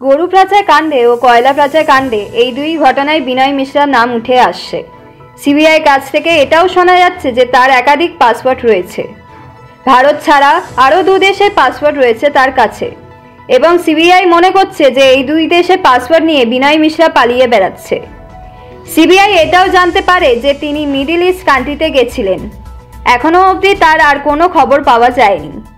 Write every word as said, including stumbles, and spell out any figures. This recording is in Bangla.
গরু পাচার কাণ্ডে ও কয়লা পাচার কাণ্ডে এই দুই ঘটনায় বিনয় মিশ্রার নাম উঠে আসছে। সিবিআই কাছ থেকে এটাও শোনা যাচ্ছে যে তার একাধিক পাসপোর্ট রয়েছে। ভারত ছাড়া আরও দু দেশের পাসপোর্ট রয়েছে তার কাছে এবং সিবিআই মনে করছে যে এই দুই দেশের পাসপোর্ট নিয়ে বিনয় মিশ্রা পালিয়ে বেড়াচ্ছে। সিবিআই এটাও জানতে পারে যে তিনি মিডল ইস্ট কান্ট্রিতে গেছিলেন। এখনও অবধি তার আর কোনো খবর পাওয়া যায়নি।